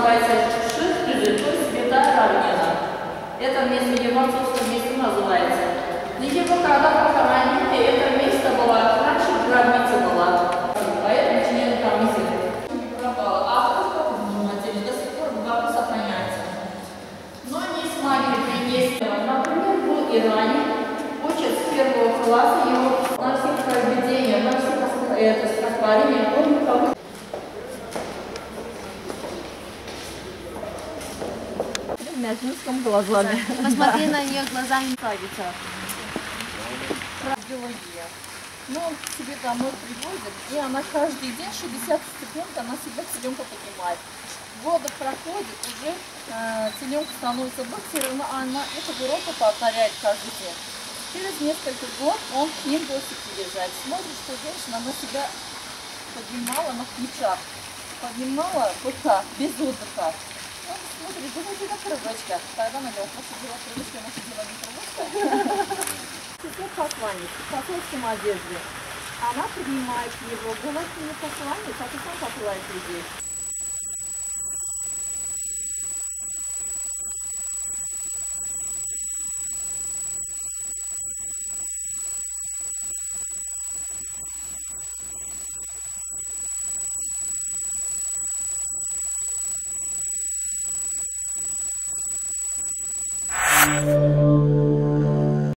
называется Шихтюзы, то есть святая равнина. Это место его отцовское место называется. Но его когда похоронили, это место было, раньше гробница была. Поэтому члены комиссии не пропало. А кто думаете, до сих пор гробы сохраняется. Но они смогли принести. Например, в Иране учат с первого класса его на все проведения, на все стихотворения, он кого. Мясницком глазами. Посмотри на нее глазами. Биология. Ну, он к себе домой привозит, и она каждый день 60 секунд она себя теленка поднимает. Годы проходит, уже теленка становится быстрее, но она эту уроку повторяет каждый день. Через несколько год он к ним гости приезжает. Смотрит, что женщина на себя поднимала на плечах. Поднимала быка, без отдыха. Он смотрит, думает, это крылочка. Тогда она говорит, посидела крылочка, она сидела не крылочка. Сейчас посланник, в посланском одежде. Она поднимает его, говорит, не посланник, а ты сам посылаешь людей. Yeah.